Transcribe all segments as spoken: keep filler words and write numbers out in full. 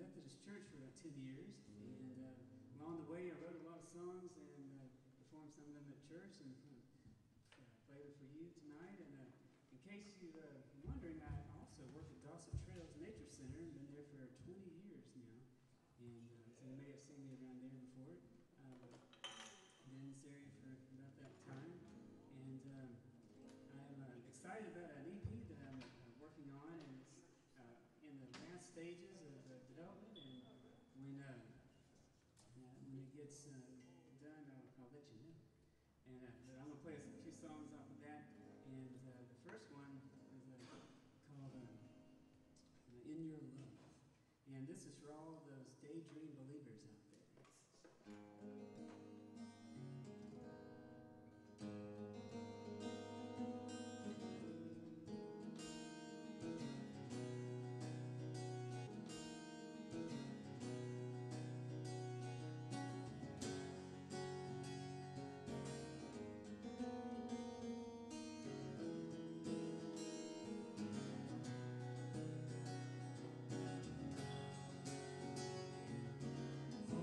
Methodist Church for about ten years, and uh, along the way I wrote a lot of songs and uh, performed some of them at church, and uh, played it for you tonight. And uh, in case you're uh, wondering, I also work at Dawson Trails Nature Center, and been there for twenty years now. And uh, so you may have seen me around there before. Uh, been in this area for about that time, and um, I'm uh, excited about an E P that I'm uh, working on, and it's uh, in the last stages of uh, development. And when uh, uh, when it gets uh, done, I'll, I'll let you know. And uh, but I'm gonna play a few songs off of that. And uh, the first one is uh, called uh, "In Your Love," and this is for all those daydream believers out there. For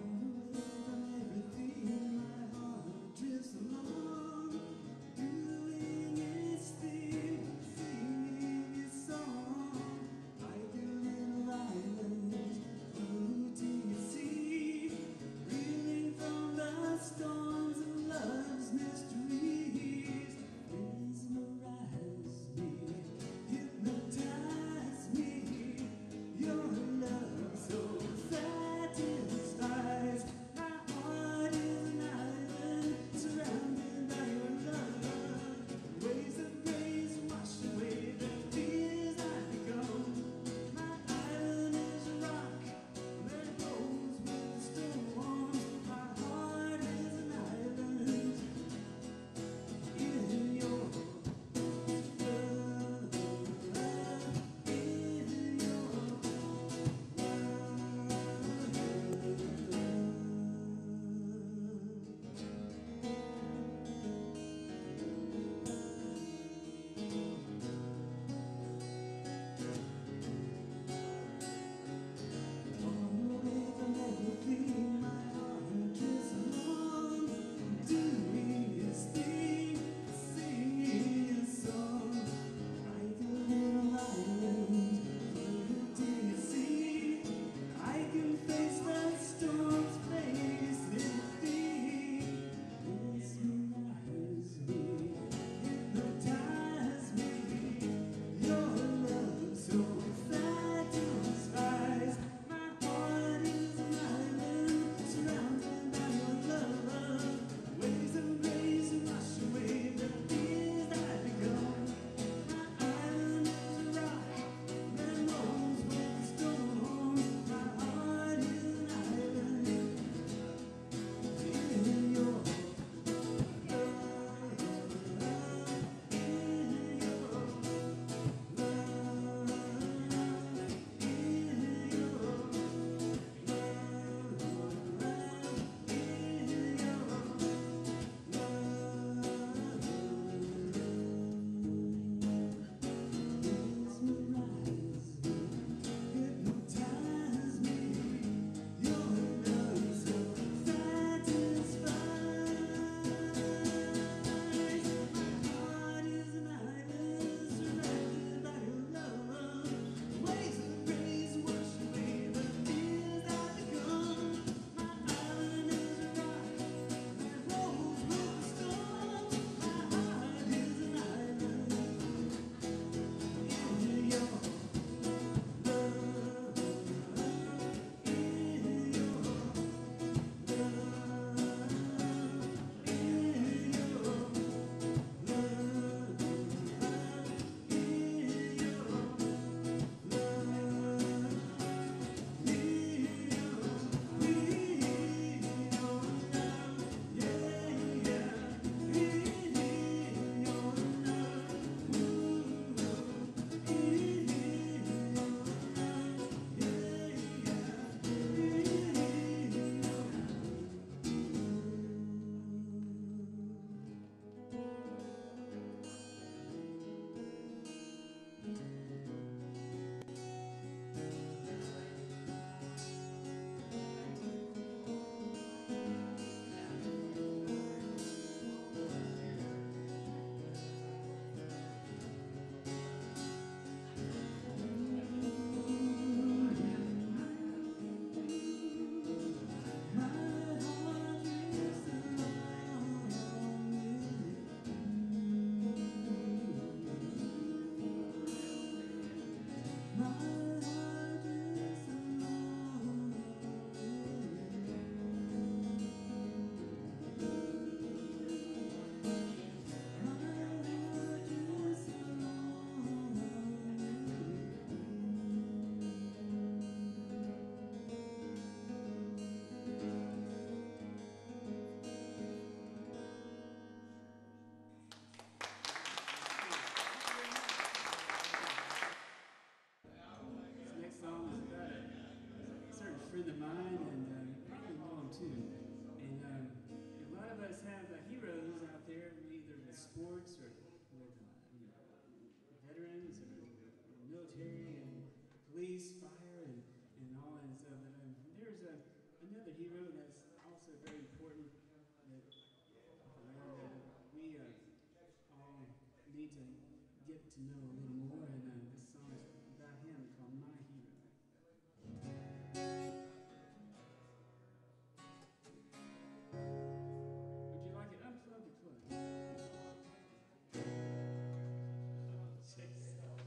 have uh, heroes out there, either with sports or with uh, you know, veterans or military and police, fire, and, and all. And so, but um, there's a, another hero that's also very important that, well, that we uh, all need to get to know a little more. And uh, this song is about him called My Hero. Would you like it unplugged or plugged? Check this out.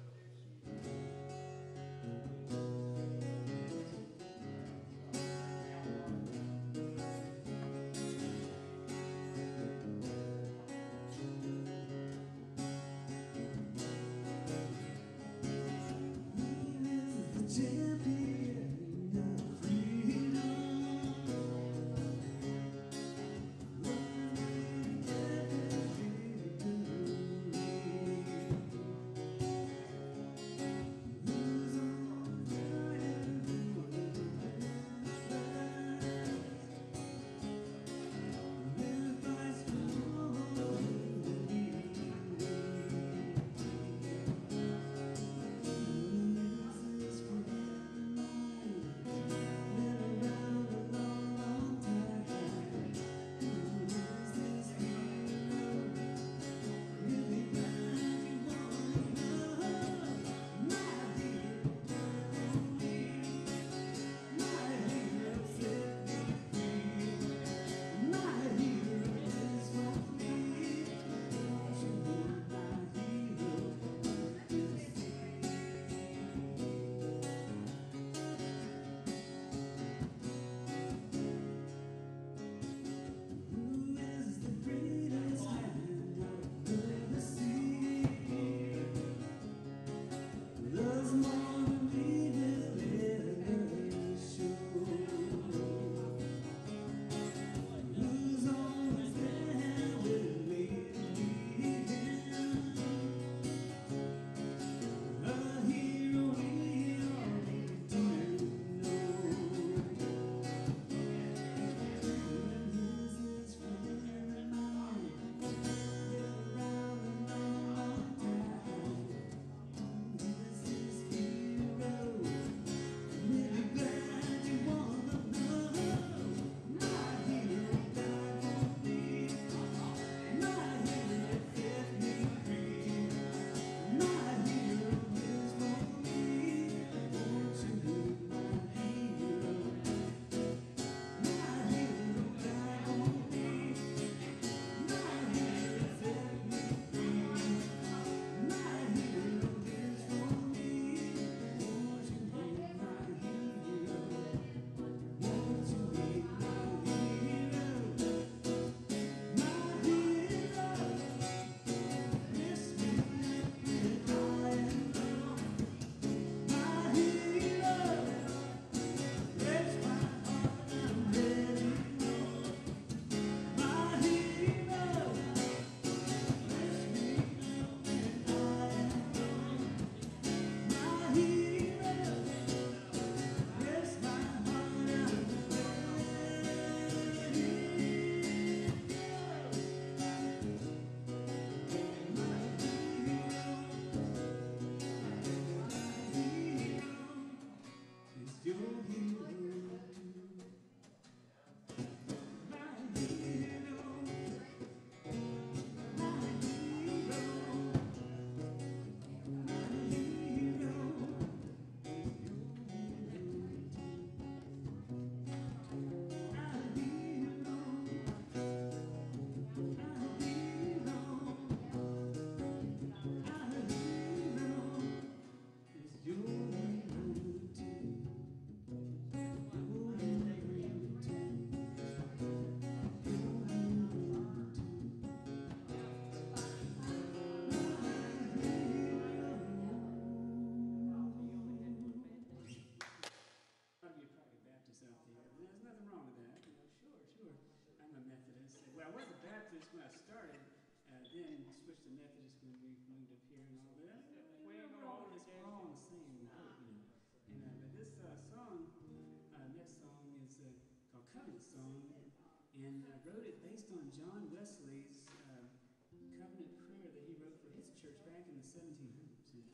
Well, I was a Baptist when I started, uh, then switched to Methodist when we moved up here and all that. You know, we're, all, it's, we're all in the same boat, you know. And, uh, but this uh, song, uh, next song is uh, called Covenant Song, and I wrote it based on John the seventeen hundreds. Yeah.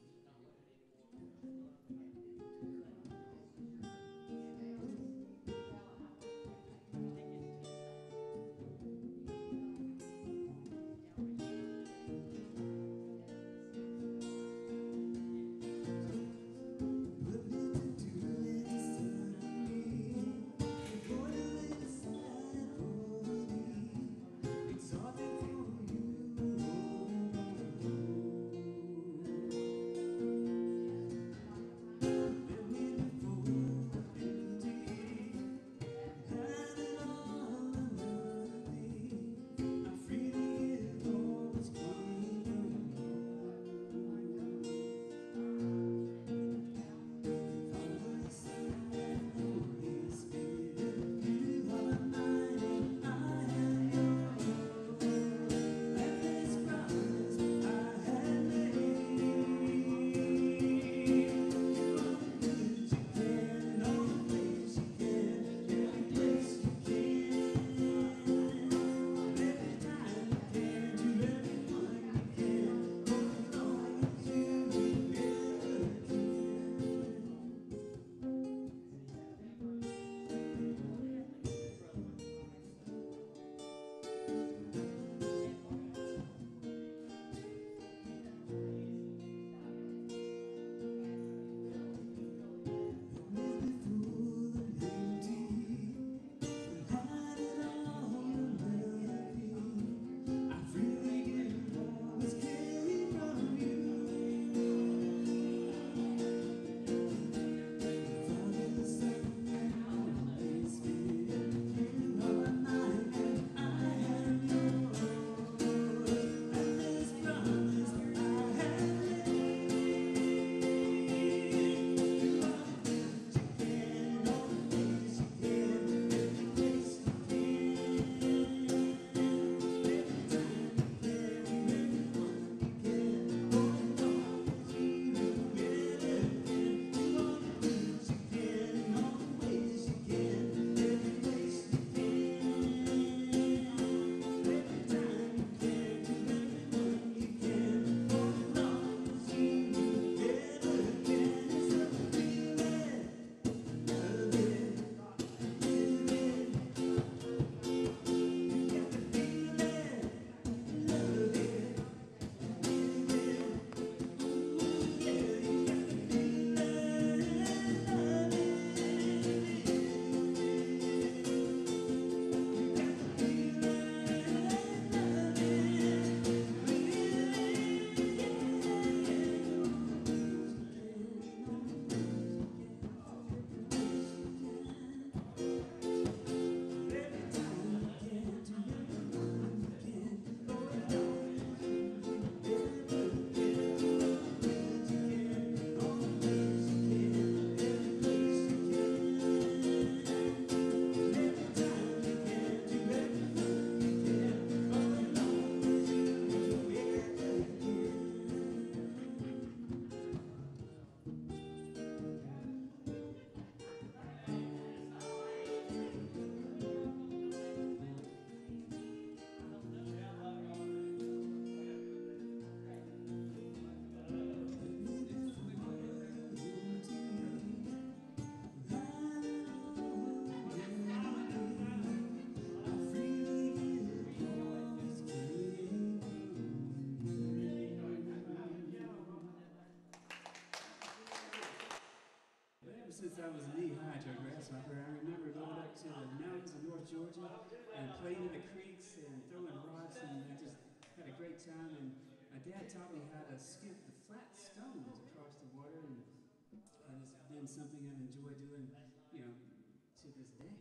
Since I was knee-high to a grasshopper, I remember going up to the mountains of North Georgia and playing in the creeks and throwing rocks, and I just had a great time. And my dad taught me how to skip the flat stones across the water, and, and it's been something I've enjoyed doing, you know, to this day.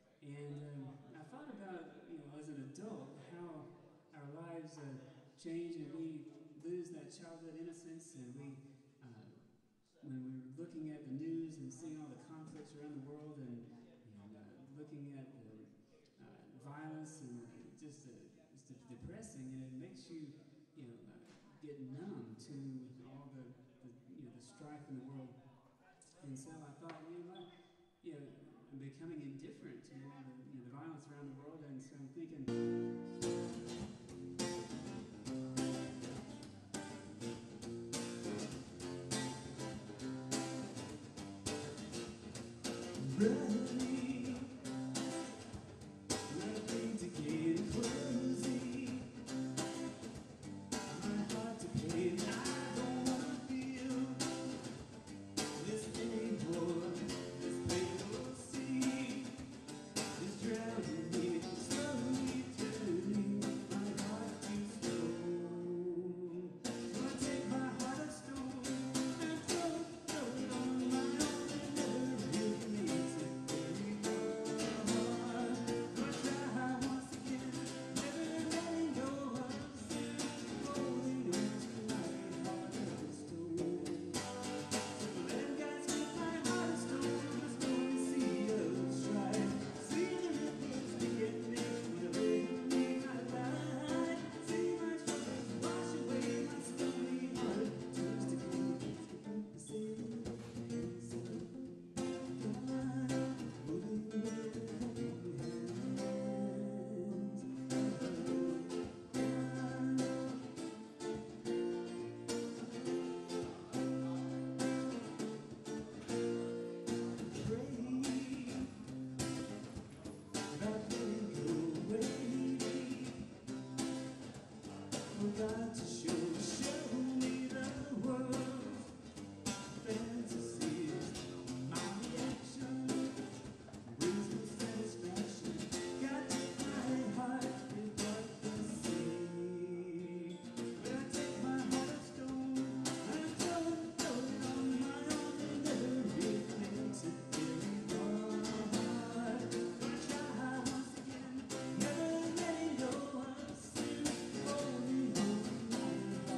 And um, I thought about, you know, as an adult, how our lives uh, change and we lose that childhood innocence, and we uh, when we were looking at the news and seeing all the conflicts around the world, and, and uh, looking at the uh, violence, and uh, just uh, it's depressing, and it makes you, you know, uh, get numb to all the, the, you know, the strife in the world. And so I thought, you know what, you know, I'm becoming indifferent to all the, you know, the violence around the world, and so I'm thinking. running, nothing to get crazy. My heart to pay, and I don't wanna feel this anymore. This fatal sea is drowning me, slowly turning my heart to stone. So I take my heart of stone and throw it, throw it on my own, and never really makes it very far. So I try once again, never letting go of sin, holding on to my heart of stone. So for them guys with my heart of stone, the stormy sea of strife, see the ripples begin me when I lay me my life. See my troubles wash away my stony heart, turns to gold, the sailing hands of God, moving with helping hands of God. Pray about letting go, waiting for God to show, show me the world. Fantasies, my reaction brings no satisfaction. God take my heart and part the sea. But I take my heart of stone and throw it, throw it on my own, and never really makes it very far. So I try once again, never letting go of sin, holding on to my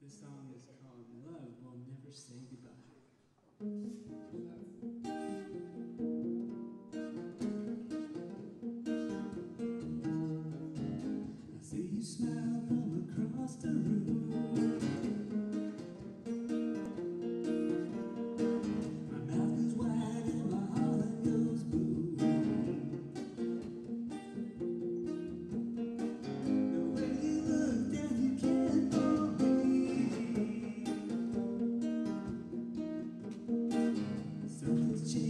This song is called Love Will Never Say Goodbye. I see you smile from across the room. My mouth is wide and my heart goes boom. The way you look and you can't believe something's changed.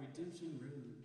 Redemption Road.